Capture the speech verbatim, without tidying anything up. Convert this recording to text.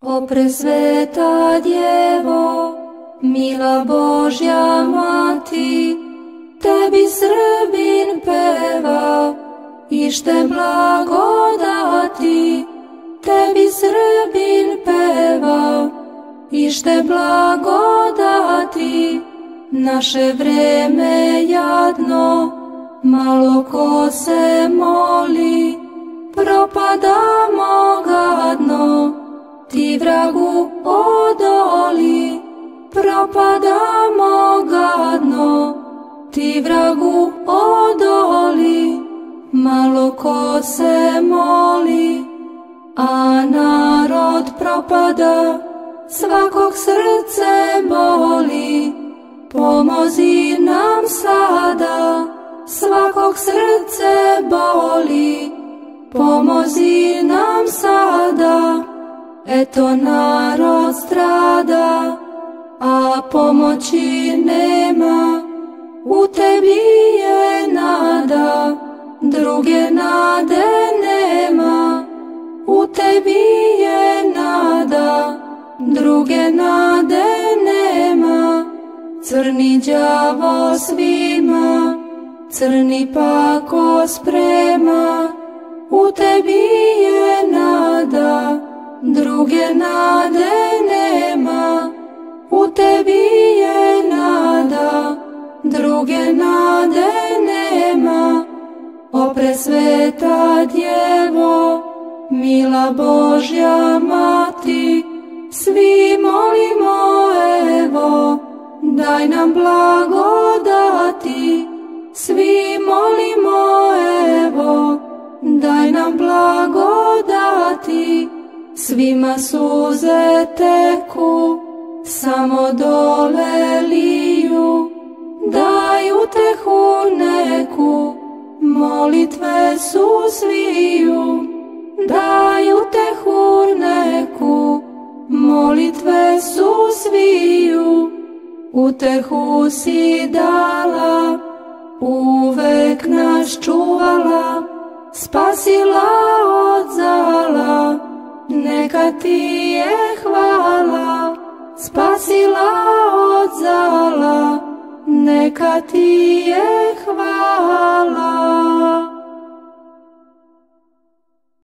O presveta Djevo, mila Božja Mati, tebi Srbin peva, ište blagodati. Tebi Srbin peva, ište blagodati. Naše vreme jadno, malo ko se moli, propadamo gadno, ti vragu odoli. Propadamo gadno, ti vragu odoli. Malo ko se moli, a narod propada, svakog srce boli. Pomozi nam sada, svakog srce boli. Pomozi nam sada, eto narod strada, a pomoći nema. U tebi je nada, druge nade nema. U tebi je nada, druge nade nema. Crni đavo svima, crni pako sprema. U tebi je nada, druge nade nema. U tebi je nada, druge nade nema. O presveta Djevo, mila Božja Mati, svi molimo evo, daj nam blagodati. Svi molimo evo, daj nam blagodati. Svima suze teku, samo dole liju, daj utehu neku, molitve su sviju. Daj utehu neku, molitve su sviju. Utehu si dala, uvek nas čuvala, spasila od zala, neka ti je hvala. Spasila od zala, neka ti je hvala.